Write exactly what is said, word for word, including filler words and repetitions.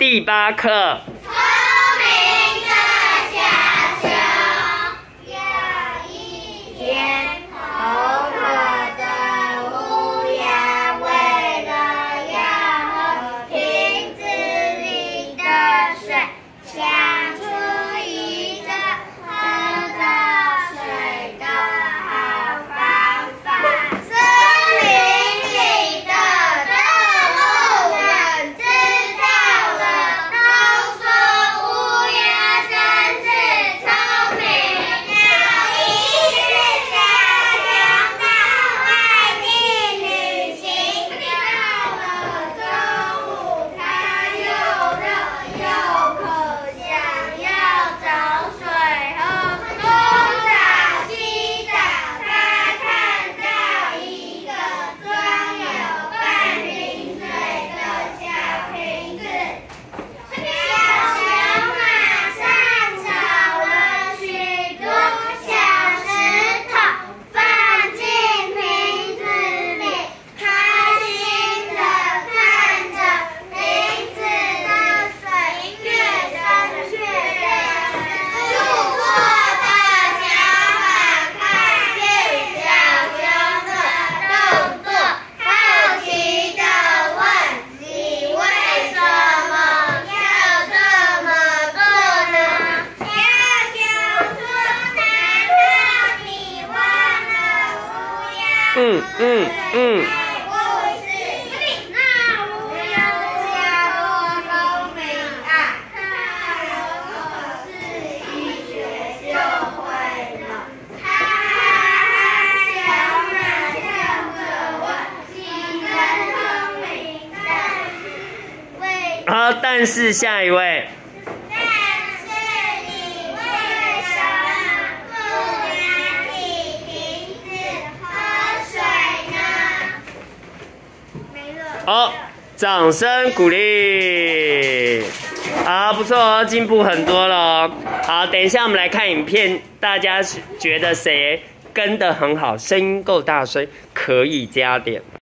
第八课。 聪明的小熊。有一天，口渴的乌鸦为了要喝瓶子里的水，想出一个喝到水的好方法。森林里的动物们知道了，都说乌鸦真是聪明。有一次，小熊到外地旅行，到了中午，它又热又渴，想要找水喝。东找西找，它看到一个装有半瓶水的小瓶子。小熊马上找了许多小石头，放进瓶子里，开心地看着瓶子的水越蒸越亮。路过的小马看见小熊的动作，好奇地问：“你为什么要这么做呢？”小熊说：“难道你忘了乌鸦嗯嗯嗯。 故事？那乌鸦家多聪明啊！它如果是一学就会了。”哈哈哈！小马笑着问：“你真聪明，但是为好，但是下一位。 但是你为什么不拿起瓶子喝水呢？”没了。 好，掌声鼓励。好，不错哦，进步很多了哦。好，等一下我们来看影片，大家觉得谁跟得很好，声音够大声，可以加点。